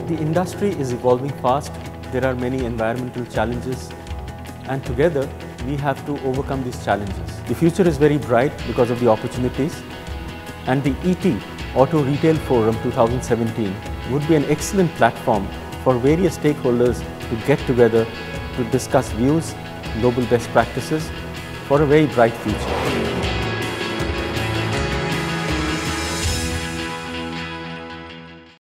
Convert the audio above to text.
The industry is evolving fast. There are many environmental challenges, and together we have to overcome these challenges. The future is very bright because of the opportunities, and the ET Auto Retail Forum 2017 would be an excellent platform for various stakeholders to get together to discuss views, global best practices for a very bright future.